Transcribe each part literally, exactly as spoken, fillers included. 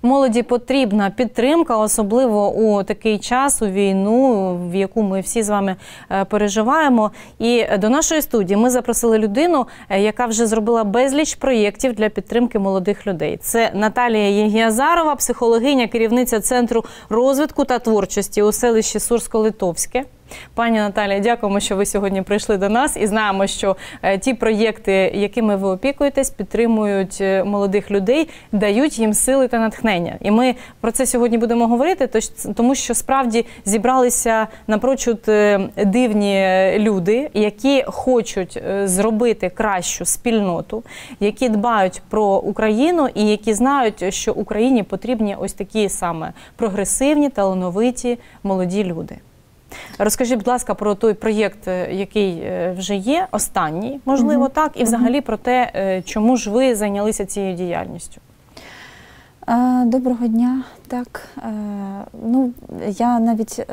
Молоді потрібна підтримка, особливо у такий час, у війну, в яку ми всі з вами переживаємо. І до нашої студії ми запросили людину, яка вже зробила безліч проєктів для підтримки молодих людей. Це Наталія Єгіазарова, психологиня, керівниця Центру розвитку та творчості у селищі Сурсько-Литовське. Пані Наталія, дякуємо, що ви сьогодні прийшли до нас, і знаємо, що ті проєкти, якими ви опікуєтесь, підтримують молодих людей, дають їм сили та натхнення. І ми про це сьогодні будемо говорити, тому що справді зібралися напрочуд дивні люди, які хочуть зробити кращу спільноту, які дбають про Україну і які знають, що Україні потрібні ось такі саме прогресивні, талановиті молоді люди. Розкажіть, будь ласка, про той проєкт, який вже є, останній, можливо, mm-hmm. так, і взагалі про те, чому ж ви зайнялися цією діяльністю. Доброго дня. Так, ну, я навіть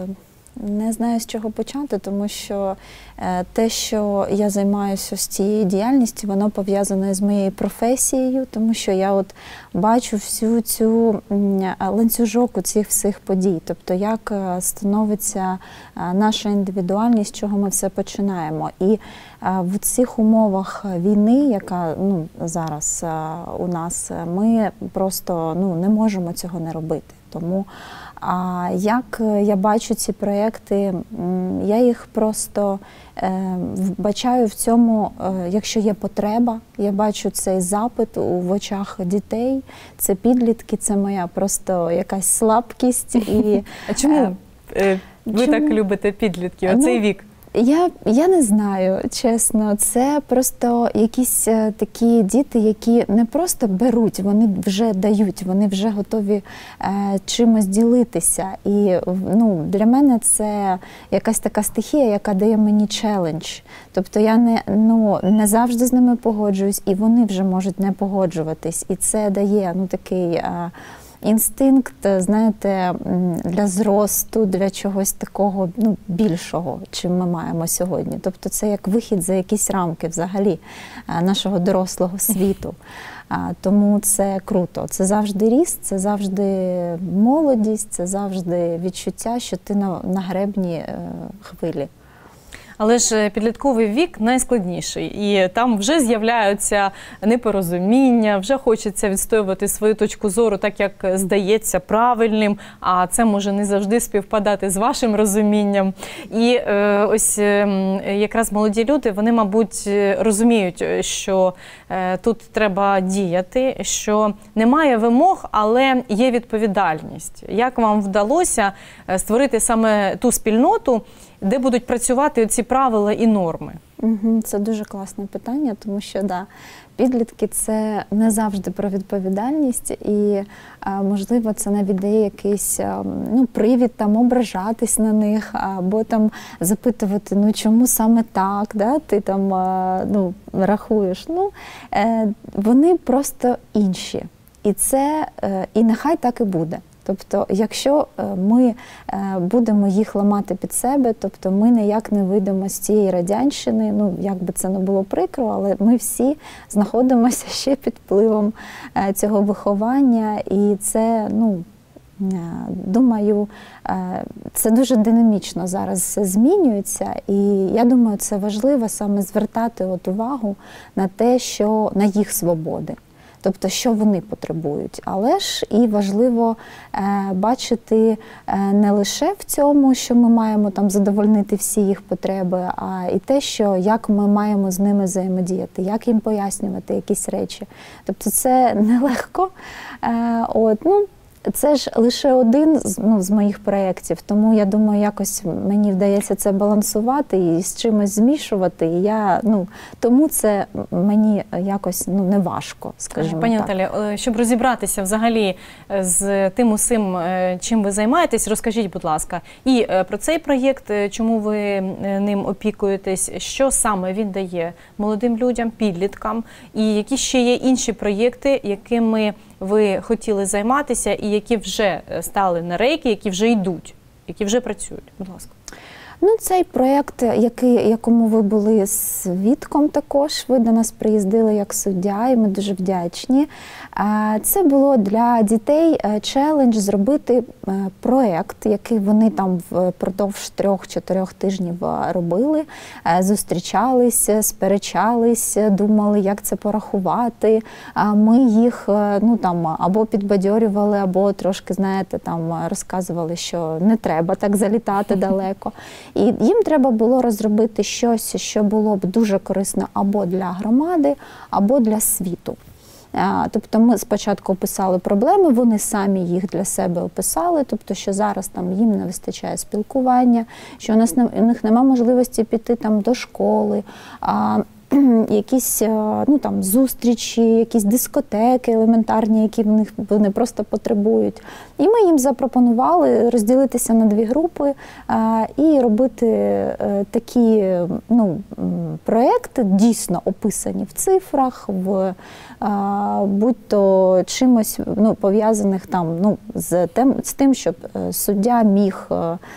не знаю, з чого почати, тому що те, що я займаюся з цією діяльністю, воно пов'язане з моєю професією, тому що я от бачу всю цю ланцюжок у цих всіх подій, тобто як становиться наша індивідуальність, з чого ми все починаємо. І в цих умовах війни, яка ну, зараз у нас, ми просто ну, не можемо цього не робити. Тому а як я бачу ці проєкти, я їх просто е, вбачаю в цьому, е, якщо є потреба, я бачу цей запит у, в очах дітей, це підлітки, це моя просто якась слабкість. І, а чому е, ви чому? так любите підлітків, оцей вік? Я, я не знаю, чесно, це просто якісь такі діти, які не просто беруть, вони вже дають, вони вже готові е, чимось ділитися. І ну, для мене це якась така стихія, яка дає мені челендж. Тобто я не, ну, не завжди з ними погоджуюсь, і вони вже можуть не погоджуватись. І це дає ну, такий... Е, інстинкт, знаєте, для зросту, для чогось такого ну, більшого, чим ми маємо сьогодні. Тобто це як вихід за якісь рамки взагалі нашого дорослого світу. Тому це круто. Це завжди ріст, це завжди молодість, це завжди відчуття, що ти на, на гребні хвилі. Але ж підлітковий вік найскладніший, і там вже з'являються непорозуміння, вже хочеться відстоювати свою точку зору так, як здається правильним, а це може не завжди співпадати з вашим розумінням. І е, ось е, якраз молоді люди, вони, мабуть, розуміють, що е, тут треба діяти, що немає вимог, але є відповідальність. Як вам вдалося створити саме ту спільноту, де будуть працювати ці правила і норми? Це дуже класне питання, тому що, да, підлітки – це не завжди про відповідальність, і, можливо, це навіть дає якийсь ну, привід там ображатись на них, або там запитувати, ну, чому саме так, да, ти там ну, рахуєш. Ну, вони просто інші. І це, і нехай так і буде. Тобто, якщо ми будемо їх ламати під себе, тобто ми ніяк не вийдемо з цієї радянщини, ну, як би це не було прикро, але ми всі знаходимося ще під впливом цього виховання, і це, ну, думаю, це дуже динамічно зараз все змінюється, і я думаю, це важливо саме звертати от увагу на те, що на їх свободи. Тобто, що вони потребують. Але ж і важливо е, бачити е, не лише в цьому, що ми маємо там задовольнити всі їх потреби, а і те, що як ми маємо з ними взаємодіяти, як їм пояснювати якісь речі. Тобто це нелегко. Е, от, ну, це ж лише один ну, з моїх проєктів, тому я думаю, якось мені вдається це балансувати і з чимось змішувати. І я, ну, тому це мені якось ну, не важко, скажімо Пані так. Наталі, щоб розібратися взагалі з тим усім, чим ви займаєтесь, розкажіть, будь ласка, і про цей проєкт, чому ви ним опікуєтесь, що саме він дає молодим людям, підліткам, і які ще є інші проєкти, якими ви хотіли займатися і які вже стали на рейки, які вже йдуть, які вже працюють? Будь ласка. Ну, цей проєкт, який, якому ви були свідком також, ви до нас приїздили як суддя, і ми дуже вдячні. Це було для дітей челендж зробити проєкт, який вони там впродовж трьох-чотирьох тижнів робили, зустрічались, сперечались, думали, як це порахувати. Ми їх ну, там, або підбадьорювали, або трошки, знаєте, там розказували, що не треба так залітати далеко. І їм треба було розробити щось, що було б дуже корисно або для громади, або для світу. Тобто ми спочатку описали проблеми, вони самі їх для себе описали, тобто що зараз там їм не вистачає спілкування, що у нас у них немає можливості піти там до школи, а, якісь ну, там, зустрічі, якісь дискотеки елементарні, які в них вони просто потребують. І ми їм запропонували розділитися на дві групи а, і робити а, такі ну, проекти, дійсно описані в цифрах, в а, будь-то чимось ну, пов'язаних там, ну, з, тим, з тим, щоб суддя міг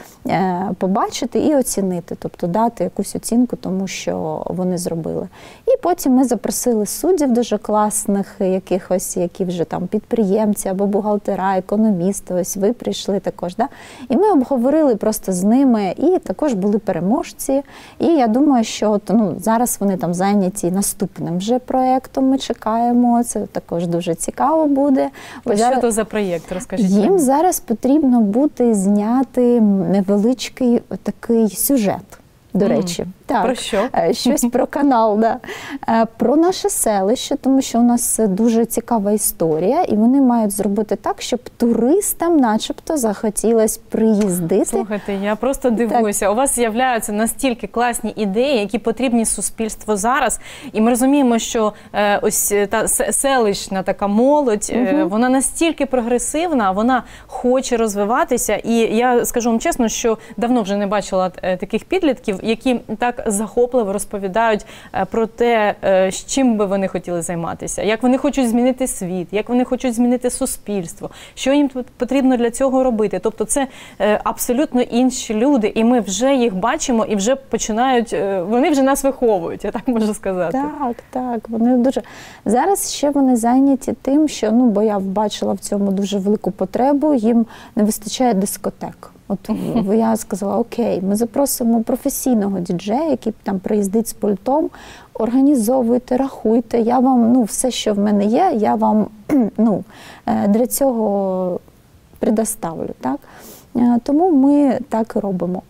побачити і оцінити, тобто дати якусь оцінку тому, що вони зробили. І потім ми запросили суддів дуже класних, якихось, які вже там підприємці або бухгалтера, економісти, ось ви прийшли також. Да? І ми обговорили просто з ними, і також були переможці. І я думаю, що от, ну, зараз вони там зайняті наступним вже проєктом, ми чекаємо, це також дуже цікаво буде. Що зараз... то за проєкт, розкажіть? Їм зараз потрібно буде зняти невеличкий такий сюжет, до mm. речі. Так, про що? Щось про канал, да. Про наше селище, тому що у нас дуже цікава історія, і вони мають зробити так, щоб туристам начебто захотілося приїздити. Слухайте, я просто дивуюся. Так. У вас з'являються настільки класні ідеї, які потрібні суспільству зараз. І ми розуміємо, що е, ось та селищна така молодь, е, угу. вона настільки прогресивна, вона хоче розвиватися. І я скажу вам чесно, що давно вже не бачила е, таких підлітків, які так захопливо розповідають про те, з чим би вони хотіли займатися, як вони хочуть змінити світ, як вони хочуть змінити суспільство, що їм потрібно для цього робити. Тобто це абсолютно інші люди, і ми вже їх бачимо, і вже починають, вони вже нас виховують, я так можу сказати. Так, так, вони дуже... Зараз ще вони зайняті тим, що, ну, бо я бачила в цьому дуже велику потребу, їм не вистачає дискотек. От я сказала, окей, ми запросимо професійного діджея, який там приїздить з пультом, організовуйте, рахуйте, я вам, ну, все, що в мене є, я вам, ну, для цього предоставлю, так? Тому ми так і робимо.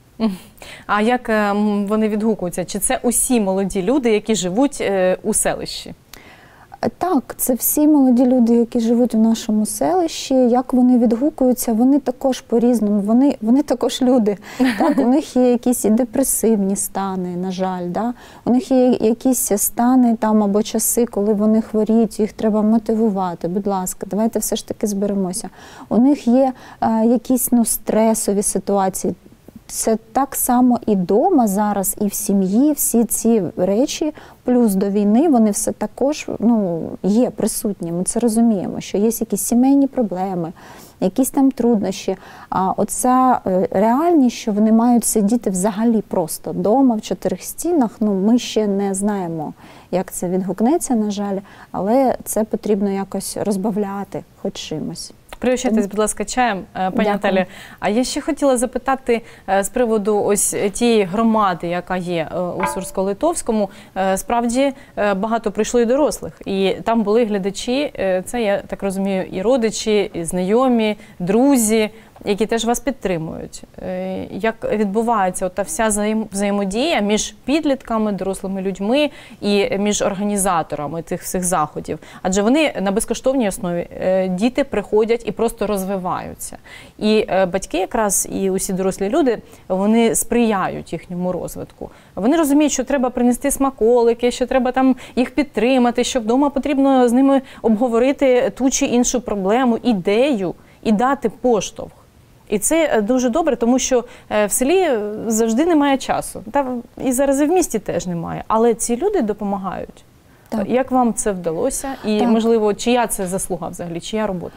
А як вони відгукуються? Чи це усі молоді люди, які живуть у селищі? Так, це всі молоді люди, які живуть у нашому селищі. Як вони відгукуються, вони також по-різному, вони, вони також люди. Так, у них є якісь і депресивні стани, на жаль. Да? У них є якісь стани там, або часи, коли вони хворіють, їх треба мотивувати. Будь ласка, давайте все ж таки зберемося. У них є а, якісь ну, стресові ситуації. Це так само і вдома зараз, і в сім'ї, всі ці речі, плюс до війни, вони все також ну, є присутні. Ми це розуміємо, що є якісь сімейні проблеми, якісь там труднощі. А оця реальність, що вони мають сидіти взагалі просто вдома, в чотирьох стінах, ну, ми ще не знаємо, як це відгукнеться, на жаль, але це потрібно якось розбавляти хоч чимось. Пригощайтесь, будь ласка, чаєм, пані Наталі. А я ще хотіла запитати з приводу ось тієї громади, яка є у Сурсько-Литовському. Справді багато прийшло і дорослих, і там були глядачі, це, я так розумію, і родичі, і знайомі, друзі, які теж вас підтримують. Як відбувається та вся взаємодія між підлітками, дорослими людьми і між організаторами цих всіх заходів? Адже вони на безкоштовній основі, діти приходять і просто розвиваються. І батьки якраз, і усі дорослі люди, вони сприяють їхньому розвитку. Вони розуміють, що треба принести смаколики, що треба там їх підтримати, що вдома потрібно з ними обговорити ту чи іншу проблему, ідею і дати поштовх. І це дуже добре, тому що в селі завжди немає часу. Та і зараз і в місті теж немає. Але ці люди допомагають. Так. Як вам це вдалося? І, так. можливо, чия це заслуга взагалі, чия робота?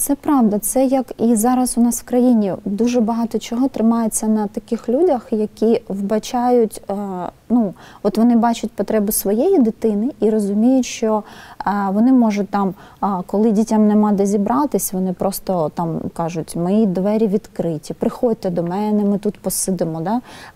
Це правда. Це як і зараз у нас в країні дуже багато чого тримається на таких людях, які вбачають, ну, от вони бачать потребу своєї дитини і розуміють, що вони можуть там, коли дітям нема де зібратись, вони просто там кажуть, мої двері відкриті, приходьте до мене, ми тут посидимо. Да?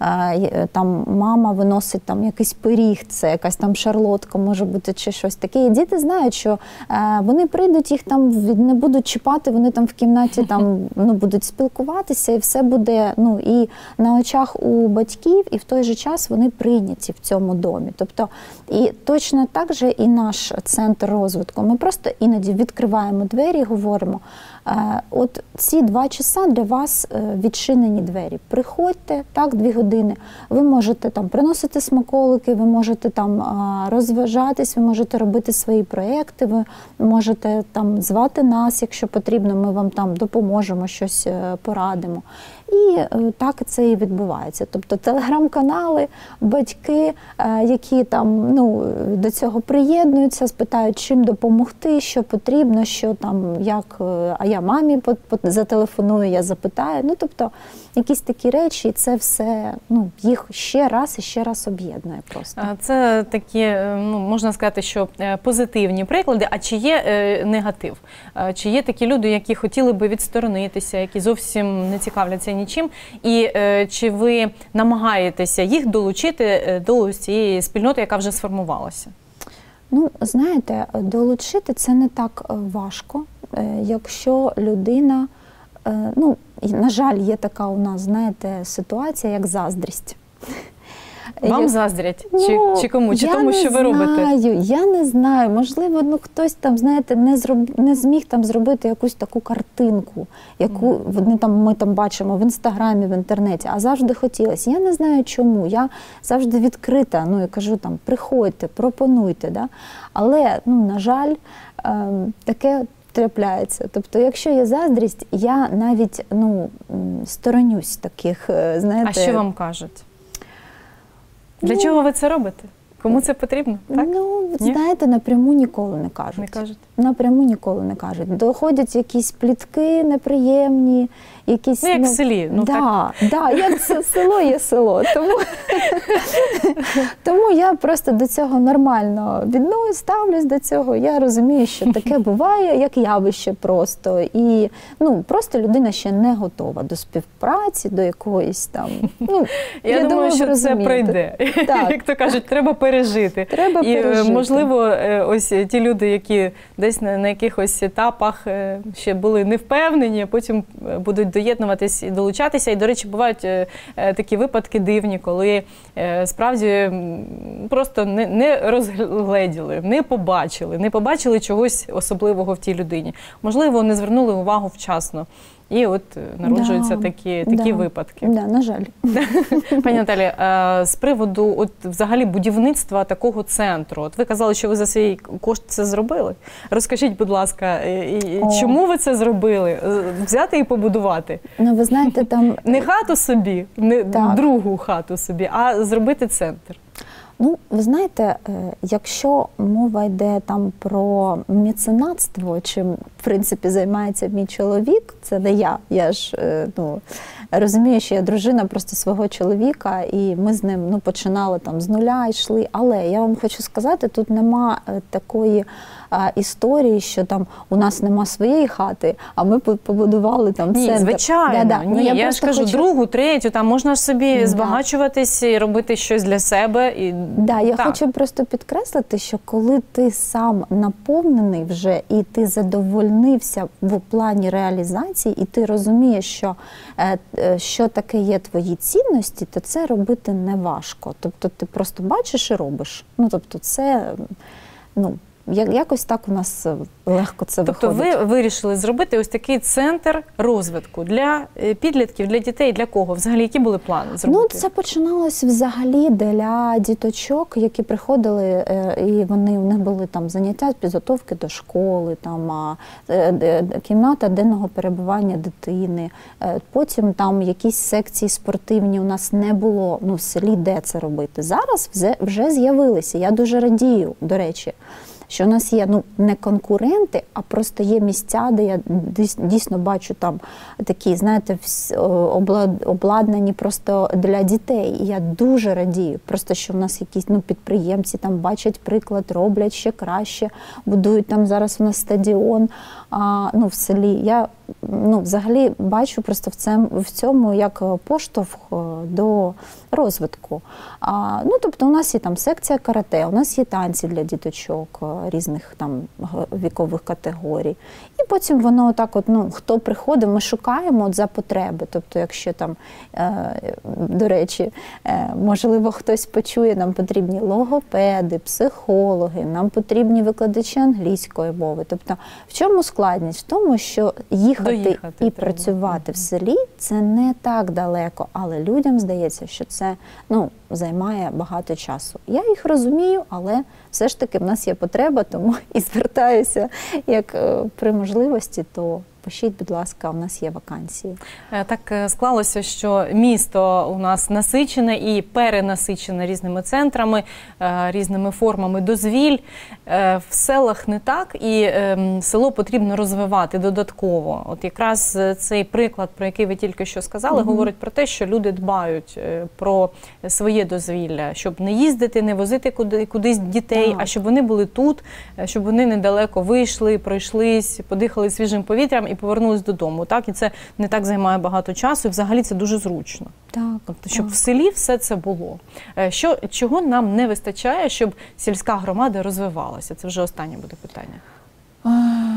Там мама виносить там якийсь пиріг, це якась там шарлотка, може бути, чи щось таке. І діти знають, що вони прийдуть, їх там не будуть чіпати, вони там в кімнаті там, ну, будуть спілкуватися, і все буде, ну, і на очах у батьків, і в той же час вони прийняті в цьому домі. Тобто, і точно так же і наш центр розвитку. Ми просто іноді відкриваємо двері і говоримо, от ці два часа для вас відчинені двері. Приходьте, так, дві години. Ви можете там приносити смаколики, ви можете там розважатись, ви можете робити свої проекти, ви можете там звати нас, якщо потрібно, ми вам там допоможемо, щось порадимо. І так це і відбувається. Тобто телеграм-канали, батьки, які там, ну, до цього приєднуються, спитають, чим допомогти, що потрібно, що там, як, а я мамі зателефоную, я запитаю. Ну, тобто, якісь такі речі, і це все, ну, їх ще раз і ще раз об'єднує просто. Це такі, ну, можна сказати, що позитивні приклади, а чи є е, негатив? Чи є такі люди, які хотіли би відсторонитися, які зовсім не цікавляться нічим, і е, чи ви намагаєтеся їх долучити до цієї спільноти, яка вже сформувалася? Ну, знаєте, долучити це не так важко, якщо людина, ну, на жаль, є така у нас, знаєте, ситуація, як заздрість. Вам як... заздрять? Ну, чи, чи кому? Чи тому, що ви знаю, робите? Я не знаю. Можливо, ну, хтось там, знаєте, не, зроб... не зміг там зробити якусь таку картинку, яку mm. вони там, ми там бачимо в Інстаграмі, в інтернеті, а завжди хотілося. Я не знаю чому. Я завжди відкрита, ну, я кажу, там, приходьте, пропонуйте. Да? Але, ну, на жаль, ем, таке трапляється. Тобто, якщо є заздрість, я навіть, ну, сторонюсь таких, знаєте... А що вам кажуть? Для ну, чого ви це робите? Кому це потрібно? Так? Ну, Ні? знаєте, напряму ніколи не кажуть. Не кажуть? Напряму ніколи не кажуть. Доходять якісь плітки неприємні, якісь... Ну, як ну, в селі. Ну, да, так. да, як це село є село. Тому, тому я просто до цього нормально відношусь, ставлюсь до цього. Я розумію, що таке буває, як явище просто. І, ну, просто людина ще не готова до співпраці, до якоїсь там... Ну, я, я думаю, думаю, що це пройде. Так. Як то кажуть, треба пережити. Треба І, пережити. можливо, ось ті люди, які десь на, на якихось етапах ще були не впевнені, а потім будуть доєднуватись і долучатися. І, до речі, бувають такі випадки дивні, коли справді просто не, не розгледіли, не побачили, не побачили чогось особливого в тій людині. Можливо, не звернули увагу вчасно. І от народжуються да, такі, такі да, випадки. Да, на жаль. Пані Наталі, з приводу от, взагалі будівництва такого центру, от ви казали, що ви за свій кошт це зробили. Розкажіть, будь ласка, чому ви це зробили? Взяти і побудувати? Ну, ви знаєте, там... Не хату собі, не так. другу хату собі, а зробити центр. Ну, ви знаєте, якщо мова йде там про меценатство, чим, в принципі, займається мій чоловік, це не я. Я ж, ну, розумію, що я дружина просто свого чоловіка, і ми з ним, ну, починали там з нуля, йшли. Але я вам хочу сказати, тут нема такої а, історії, що там у нас нема своєї хати, а ми побудували там центр. Ні, звичайно. Да, да. Ні, ну, я я ж кажу, хочу... другу, третю, там можна ж собі да. збагачуватись і робити щось для себе. І... Да, я так. хочу просто підкреслити, що коли ти сам наповнений вже і ти задовольнився в плані реалізації, і ти розумієш, що, що таке є твої цінності, то це робити не важко. Тобто ти просто бачиш і робиш. Ну, тобто це, ну, якось так у нас легко це тобто виходить. Тобто ви вирішили зробити ось такий центр розвитку для підлітків, для дітей, для кого? Взагалі, які були плани зробити? Ну, це починалось взагалі для діточок, які приходили, і вони, у них були там заняття, підготовки до школи, там кімната денного перебування дитини. Потім там якісь секції спортивні у нас не було, ну, в селі де це робити. Зараз вже з'явилися, я дуже радію, до речі. що у нас є, ну, не конкуренти, а просто є місця, де я дійсно бачу там такі, знаєте, обладнані просто для дітей. І я дуже радію, просто що в нас якісь, ну, підприємці там бачать приклад, роблять ще краще, будують там зараз у нас стадіон, а, ну, в селі. Я, ну, взагалі бачу просто в цьому, в цьому як поштовх до розвитку. А, ну, тобто у нас є там секція карате, у нас є танці для діточок різних там вікових категорій. І потім воно отак от, ну, хто приходить, ми шукаємо от за потреби. Тобто, якщо там, е, до речі, е, можливо, хтось почує, нам потрібні логопеди, психологи, нам потрібні викладачі англійської мови. Тобто, в чому складність? В тому, що їхати Доїхати і треба. працювати в селі – це не так далеко, але людям здається, що це, ну, займає багато часу. Я їх розумію, але все ж таки в нас є потреба, тому і звертаюся, як е, при можливості, то пишіть, будь ласка, у нас є вакансії. Так склалося, що місто у нас насичене і перенасичене різними центрами, різними формами дозвіль. В селах не так, і село потрібно розвивати додатково. От якраз цей приклад, про який ви тільки що сказали, угу. говорить про те, що люди дбають про своє дозвілля, щоб не їздити, не возити куди, кудись дітей, так. а щоб вони були тут, щоб вони недалеко вийшли, пройшлись, подихали свіжим повітрям і повернулись додому. Так? І це не так займає багато часу, і взагалі це дуже зручно. Так, тобто, щоб так. в селі все це було. Що, чого нам не вистачає, щоб сільська громада розвивалася? Це вже останнє буде питання. А,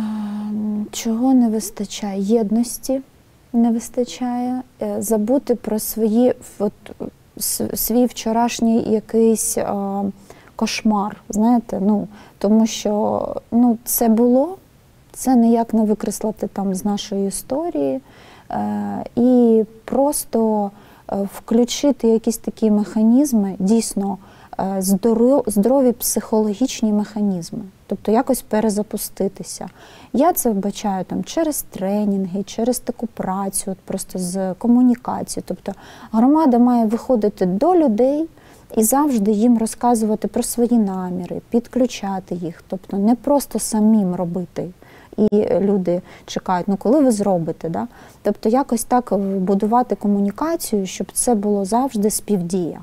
чого не вистачає? Єдності не вистачає. Забути про свої, от, свій вчорашній якийсь а, кошмар, знаєте, ну, тому що, ну, це було, це ніяк не викреслити там з нашої історії, е, і просто е, включити якісь такі механізми, дійсно е, здоров, здорові психологічні механізми, тобто якось перезапуститися. Я це вбачаю там через тренінги, через таку працю, от просто з комунікацією. Тобто громада має виходити до людей і завжди їм розказувати про свої наміри, підключати їх, тобто не просто самим робити. І люди чекають, ну коли ви зробите, да? Тобто якось так будувати комунікацію, щоб це було завжди співдія.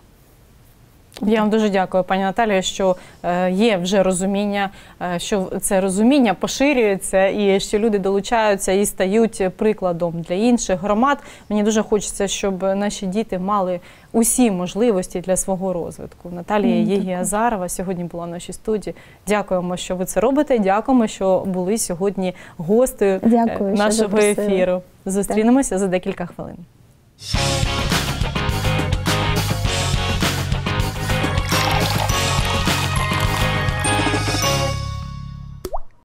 Я вам дуже дякую, пані Наталія, що є вже розуміння, що це розуміння поширюється і що люди долучаються і стають прикладом для інших громад. Мені дуже хочеться, щоб наші діти мали усі можливості для свого розвитку. Наталія mm, Єгіазарова сьогодні була в нашій студії. Дякуємо, що ви це робите. Дякуємо, що були сьогодні гостею Дякую, нашого ефіру. Зустрінемося за декілька хвилин.